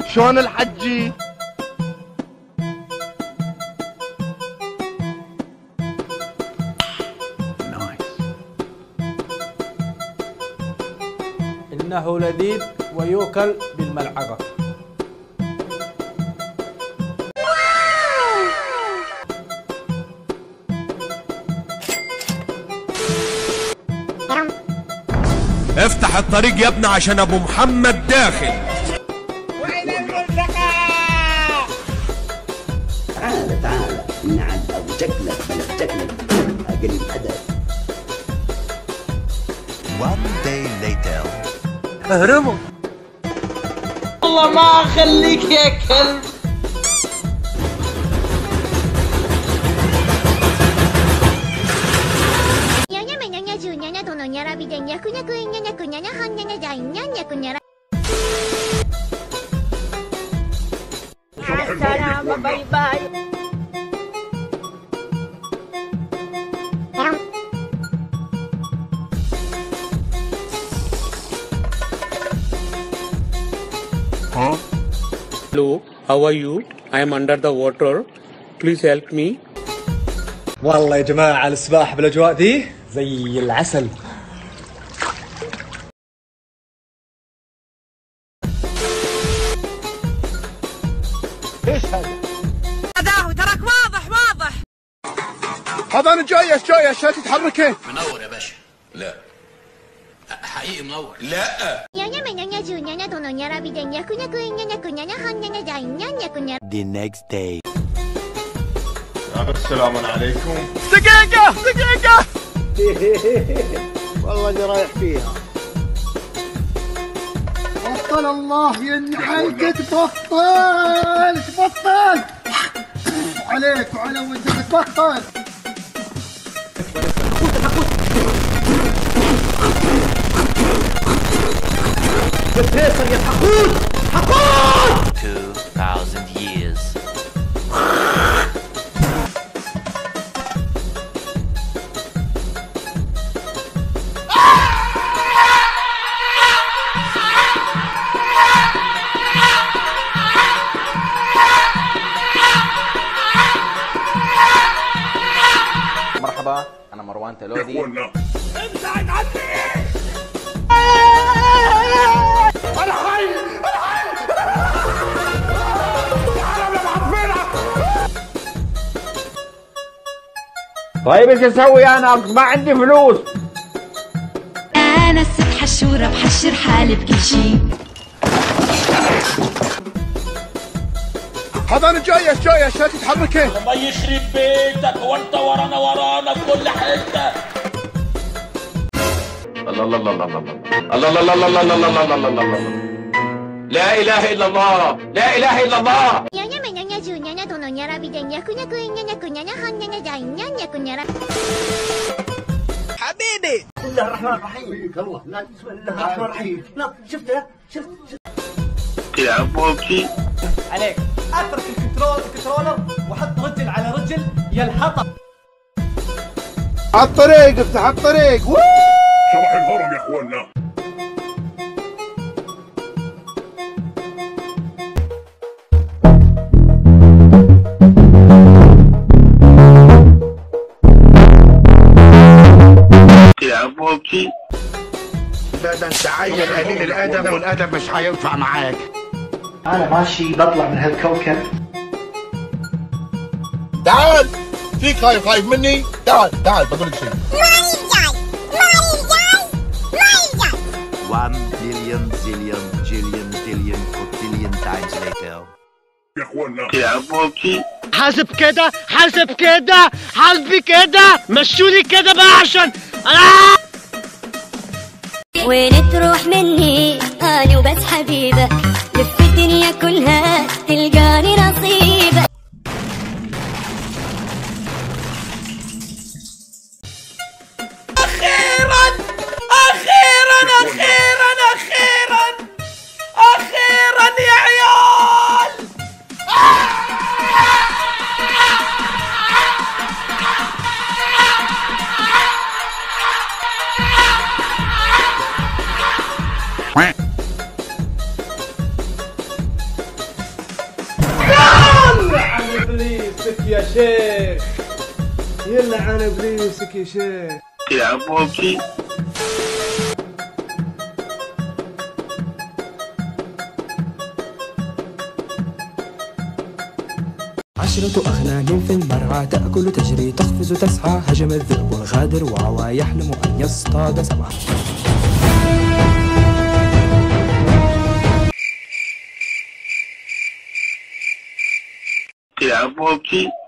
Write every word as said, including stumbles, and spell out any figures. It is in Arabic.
شلون الحجي؟ إنه لذيذ ويؤكل بالملعقة. افتح الطريق يا ابني عشان ابو محمد داخل. وين الملتقى؟ تعال تعال نعم ابو شكلك بلا شكلك قريب حدا. One day later. اهرموا. والله ما اخليك يا كلب. السلامة باي باي. Hello, how are you? I am under the water. Please help me. والله يا جماعة السباحة بالأجواء دي زي العسل. ايش هذا؟ هذا تراك واضح واضح. هذا انا جاي جاي عشان تتحركين. منور يا باشا. لا حقيقي منور. لا The next day. السلام عليكم. دقيقة دقيقة. والله اللي رايح فيها. بطل الله ينعلك تبطل تبطل. عليك وعلى ولدك تبطل. فيصل يا حقود حقود. Two thousand years. مرحبا انا مروان تلودي. ابتعد عني. طيب ايش اسوي انا؟ ما عندي فلوس. انا الست حشوره بحشر حالي بكل شي. هذا انا جاي جاي عشان تتحركين. الله يخرب بيتك وانت ورانا ورانا في كل حته. الله الله الله الله الله الله الله الله الله الله الله الله الله الله. لا اله الا الله لا اله الا الله. حبيبي بسم الله الرحمن الرحيم. الله لا بسم الله الرحمن الرحيم. لا شفته شفت يا ابوكي عليك اترك الكنترول الكنترولر وحط رجل على رجل يلحطك. الطريق افتح الطريق. صباح الهرم يا اخوانا. يا ابوكي لا ده انت عيل قليل الادب والادب مش هينفع معاك. انا ماشي بطلع من هالكوكب. تعال فيك خايف خايف مني. تعال تعال بقول لك شيء. One billion zillion jillion billion quadrillion times later. يا اخوانا يا ابوكي. حاسب كده حاسب كده حاسبي كده مشوني كده بقى عشان انا. وين تروح مني انا وبس حبيبك لف الدنيا كلها تلقاني نصيبك. اخيرا اخيرا اخيرا اخيرا اخيرا يا عيال. يا شيخ. يلعن ابليسك يا شيخ. يا بوكي. عشرة أغنام في المرعى تأكل تجري تقفز تسعى هجم الذئب الغادر وعوى يحلم أن يصطاد سبعة. يا بوكي.